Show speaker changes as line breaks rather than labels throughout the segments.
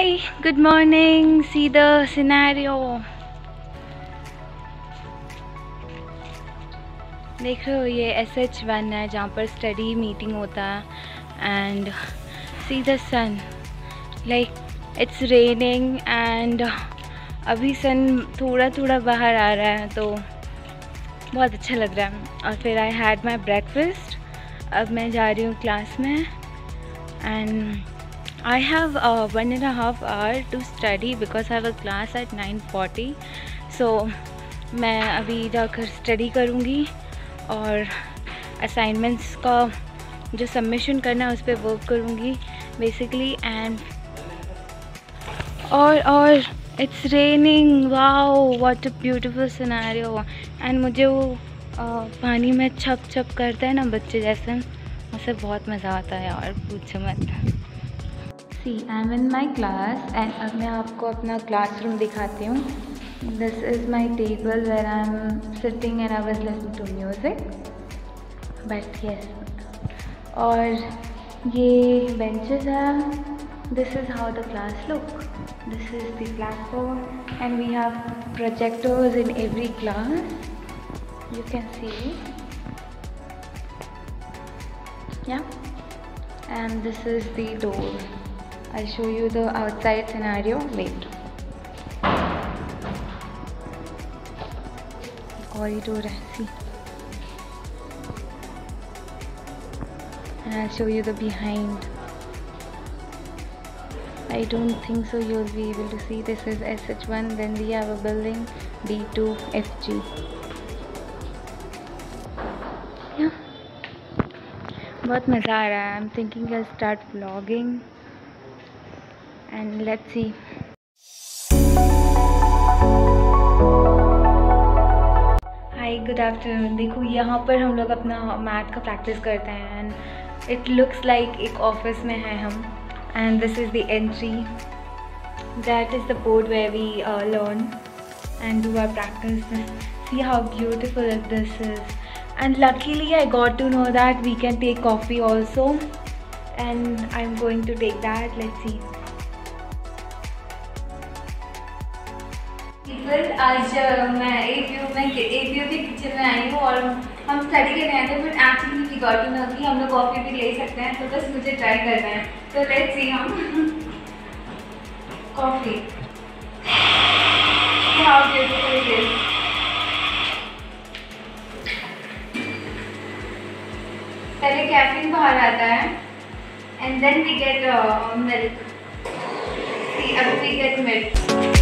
Hi, good morning. See the scenario. देख रहे हो ये SH1 है जहाँ पर स्टडी मीटिंग होता है and see the sun like it's raining and अभी सन थोड़ा थोड़ा बाहर आ रहा है तो बहुत अच्छा लग रहा है। और फिर आई हैड माई ब्रेकफास्ट। अब मैं जा रही हूँ क्लास में and I have 1.5 hour to study because I have a class at 9:40. So मैं अभी जाकर स्टडी करूँगी और असाइनमेंट्स का जो सबमिशन करना है उस पर वर्क करूँगी बेसिकली। एंड और it's raining, wow what a beautiful scenario. And मुझे वो पानी में छप छप करता है ना बच्चे जैसे, मुझसे बहुत मज़ा आता है यार, पूछो मत। See I am in my class and अब मैं आपको अपना क्लासरूम दिखाती हूँ। This is my table where I am sitting and I was listening to music but yes. और ये बेंचेस हैं। This is how the class look. This is the blackboard and we have projectors in every class, you can see, yeah. And this is the door. I'll show you the outside scenario. Wait. Corridor है, see. And I'll show you the behind. I don't think so you'll be able to see. This is SH1. Then we have a building D2FG. Yeah. बहुत मज़ा आ रहा है। I'm thinking I'll start vlogging and let's see. Hi, good afternoon. देखो यहाँ पर हम लोग अपना मैथ का प्रैक्टिस करते हैं एंड इट लुक्स लाइक एक ऑफिस में हैं हम। And this is the entry, that is the board where we learn and do our practice. See how beautiful this is. And luckily I got to know that we can take coffee also and I'm going to take that. Let's see. आज मैं APU के kitchen में आई हूँ और हम study करने आए थे but actually we got to know कि हम लोग कॉफ़ी भी ले सकते हैं, तो बस मुझे ट्राई करना है। तो लेट्स सी हम coffee how beautiful it is. पहले कैफीन बाहर आता है and then we get milk. अब वी गेट मिल्क।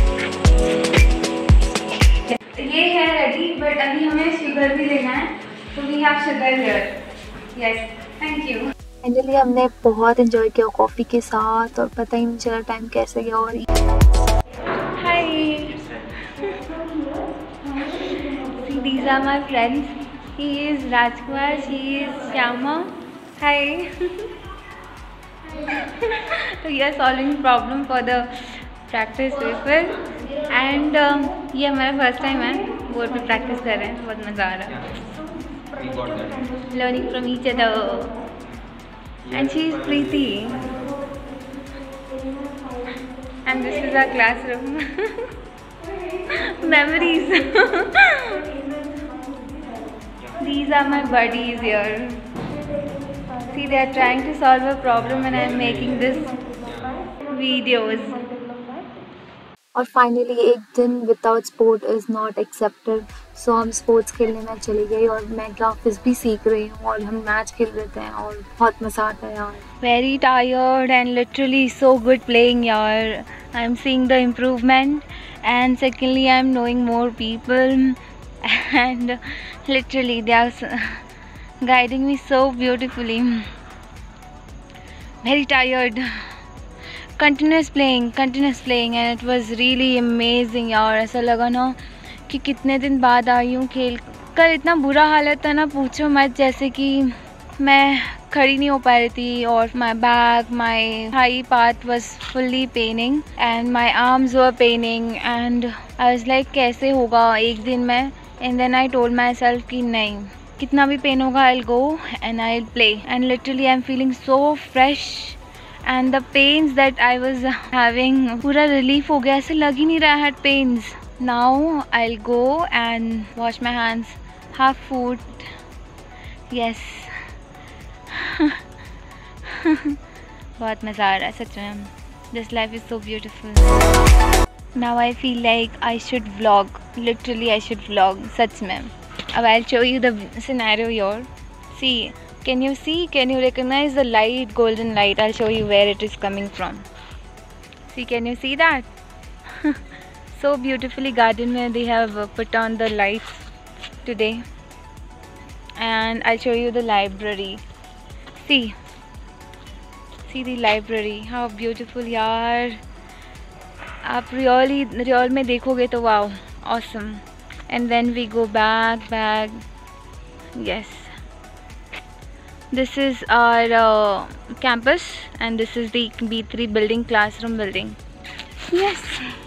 ये है रेडी बट अभी हमें शुगर भी लेना है, तो we have sugar here. Yes, thank you.
Finally हमने बहुत एंजॉय किया कॉफ़ी के साथ और पता ही नहीं चला टाइम कैसे गया। और
hi, these are my friends. He is Rajkumar, she is Shyama. Hi. So we are solving problem for the practice paper and ये हमारा फर्स्ट टाइम है बोर्ड पे प्रैक्टिस कर रहे हैं। बहुत मज़ा आ रहा है। Learning from each other and she is Preeti and this is our classroom. Memories. These are my buddies here. See, they are trying to solve a problem and I am making this videos.
और finally एक दिन without sport is not accepted, so हम sports खेलने में चली गई और मैं ग्राफिक्स भी सीख रही हूँ और हम मैच खेल रहे थे और बहुत मज़ा आता है यार।
Very tired and literally so good playing यार। I am seeing the improvement and secondly I am knowing more people and literally they are guiding me so beautifully. Very tired. Continuous playing and it was really amazing यार। ऐसा लगा ना कि कितने दिन बाद आई हूँ खेल कर। इतना बुरा हालत था ना, पूछो मत, जैसे कि मैं खड़ी नहीं हो पा रही थी और my back, my thigh part was fully paining and my arms were paining and I was like कैसे होगा एक दिन में। And then I told myself कि नहीं, कितना भी पेन होगा I'll go and I'll play and literally I'm feeling so fresh and the pains that I was having पूरा relief हो गया, ऐसे लग ही नहीं रहा had pains. Now I'll go and wash my hands, have food. Yes. बहुत मज़ा आ रहा है सच में. This life is so beautiful. Now I feel like I should vlog. Literally I should vlog. सच में. अब I'll show you the scenario here. See, can you see? Can you recognize the light, golden light? I'll show you where it is coming from. See, can you see that? So beautifully garden where they have put on the lights today. And I'll show you the library. See the library. How beautiful यार. आप real में देखोगे तो wow, awesome. And then we go back. Yes. This is our campus, and this is the B3 building, classroom building. Yes.